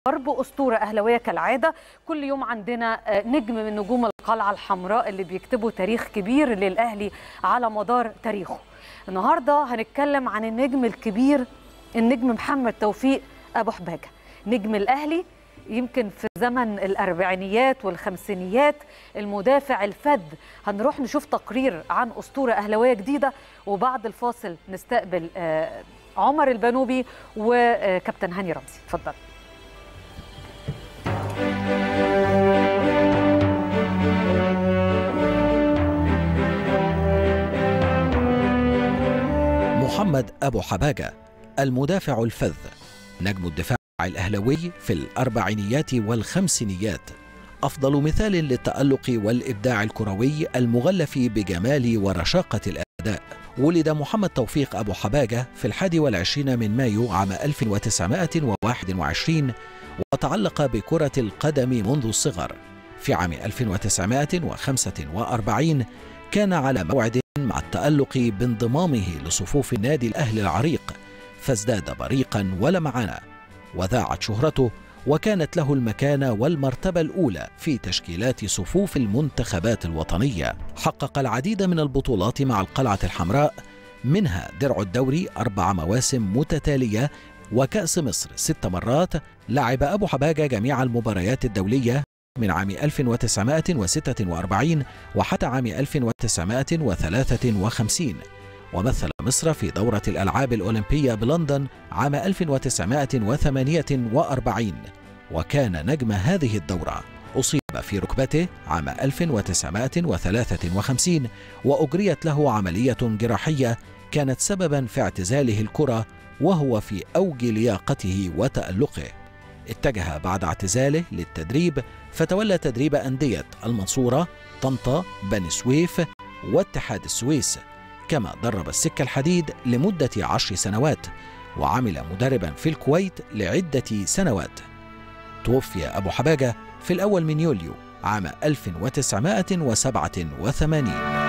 ضرب أسطورة أهلاوية كالعادة. كل يوم عندنا نجم من نجوم القلعة الحمراء اللي بيكتبوا تاريخ كبير للأهلي على مدار تاريخه. النهاردة هنتكلم عن النجم الكبير، النجم محمد توفيق أبو حباجة، نجم الأهلي يمكن في زمن الأربعينيات والخمسينيات، المدافع الفذ. هنروح نشوف تقرير عن أسطورة أهلاوية جديدة، وبعد الفاصل نستقبل عمر البنوبي وكابتن هاني رمزي. اتفضل. محمد أبو حباجة المدافع الفذ، نجم الدفاع الأهلاوي في الأربعينيات والخمسينيات، أفضل مثال للتألق والإبداع الكروي المغلف بجمال ورشاقة الأداء. ولد محمد توفيق أبو حباجة في 21 من مايو عام 1921، وتعلق بكرة القدم منذ الصغر. في عام 1945 كان على موعد مع التألق بانضمامه لصفوف النادي الأهلي العريق، فازداد بريقا ولمعانا، وذاعت شهرته، وكانت له المكانة والمرتبة الأولى في تشكيلات صفوف المنتخبات الوطنية. حقق العديد من البطولات مع القلعة الحمراء، منها درع الدوري 4 مواسم متتالية، وكأس مصر 6 مرات. لعب أبو حباجة جميع المباريات الدولية من عام 1946 وحتى عام 1953، ومثل مصر في دورة الألعاب الأولمبية بلندن عام 1948، وكان نجم هذه الدورة. أصيب في ركبته عام 1953 وأجريت له عملية جراحية كانت سببا في اعتزاله الكرة وهو في أوج لياقته وتألقه. اتجه بعد اعتزاله للتدريب، فتولى تدريب أندية المنصورة، طنطا، بني سويف، واتحاد السويس، كما درب السكة الحديد لمدة 10 سنوات، وعمل مدربا في الكويت لعدة سنوات. توفي أبو حباجة في 1 من يوليو عام 1987.